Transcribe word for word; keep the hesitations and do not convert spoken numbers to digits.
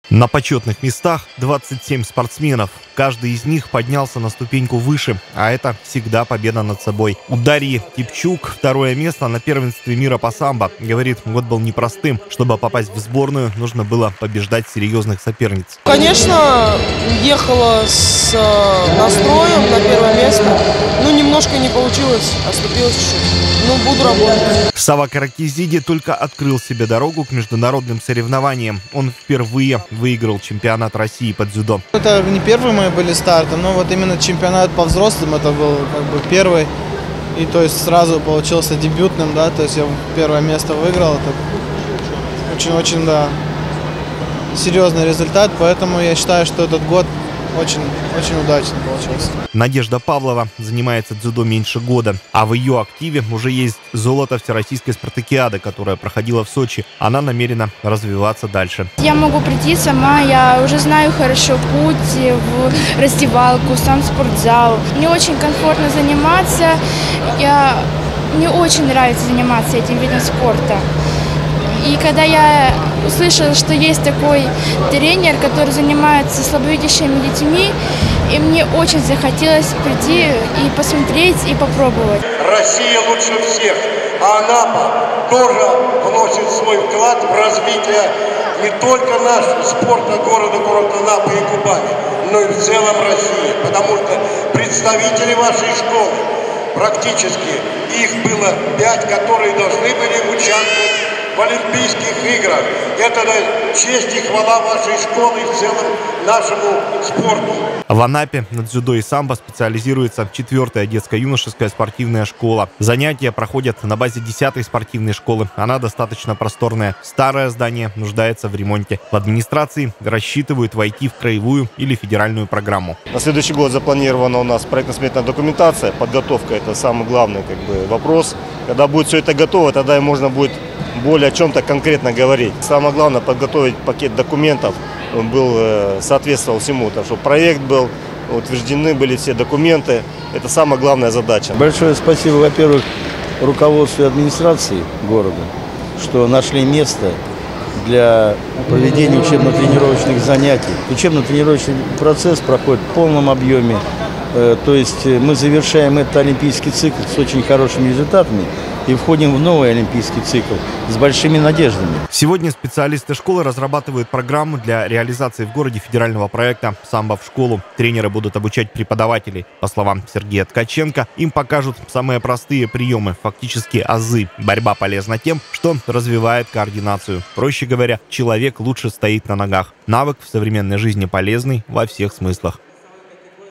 На почетных местах двадцать семь спортсменов. Каждый из них поднялся на ступеньку выше, а это всегда победа над собой. У Дарьи Типчук второе место на первенстве мира по самбо. Говорит, год был непростым. Чтобы попасть в сборную, нужно было побеждать серьезных соперниц. Конечно, ехала с настроем на первое место. Ну, немножко не получилось, оступилась чуть-чуть. Ну, буду работать. Сава Каракизиди только открыл себе дорогу к международным соревнованиям. Он впервые выиграл чемпионат России по дзюдо. Это не первые мои были старты, но вот именно чемпионат по взрослым это был как бы первый. И то есть сразу получился дебютным, да, то есть я первое место выиграл. Это очень-очень, да, серьезный результат, поэтому я считаю, что этот год очень, очень удачно получился. Надежда Павлова занимается дзюдо меньше года, а в ее активе уже есть золото Всероссийской спартакиады, которая проходила в Сочи. Она намерена развиваться дальше. Я могу прийти сама, я уже знаю хорошо путь в раздевалку, сам спортзал. Мне очень комфортно заниматься, я, мне очень нравится заниматься этим видом спорта. И когда я услышала, что есть такой тренер, который занимается слабовидящими детьми, и мне очень захотелось прийти и посмотреть, и попробовать. Россия лучше всех, а Анапа тоже вносит свой вклад в развитие не только нашего спорта города, город Анапы и Кубани, но и в целом России. Потому что представители вашей школы, практически их было пять, которые должны были участвовать в Олимпийских играх. Это честь и хвала вашей школы и в целом нашему спорту. В Анапе на дзюдо и самбо специализируется четвертая детско-юношеская спортивная школа. Занятия проходят на базе десятой спортивной школы. Она достаточно просторная. Старое здание нуждается в ремонте. В администрации рассчитывают войти в краевую или федеральную программу. На следующий год запланирована у нас проектно-сметная документация. Подготовка – это самый главный как бы, вопрос. Когда будет все это готово, тогда и можно будет более о чем-то конкретно говорить. Самое главное – подготовить пакет документов, он был, соответствовал всему, так что проект был, утверждены были все документы. Это самая главная задача. Большое спасибо, во-первых, руководству администрации города, что нашли место для проведения учебно-тренировочных занятий. Учебно-тренировочный процесс проходит в полном объеме. То есть мы завершаем этот олимпийский цикл с очень хорошими результатами и входим в новый олимпийский цикл с большими надеждами. Сегодня специалисты школы разрабатывают программу для реализации в городе федерального проекта «Самбо в школу». Тренеры будут обучать преподавателей. По словам Сергея Ткаченко, им покажут самые простые приемы, фактически азы. Борьба полезна тем, что развивает координацию. Проще говоря, человек лучше стоит на ногах. Навык в современной жизни полезный во всех смыслах.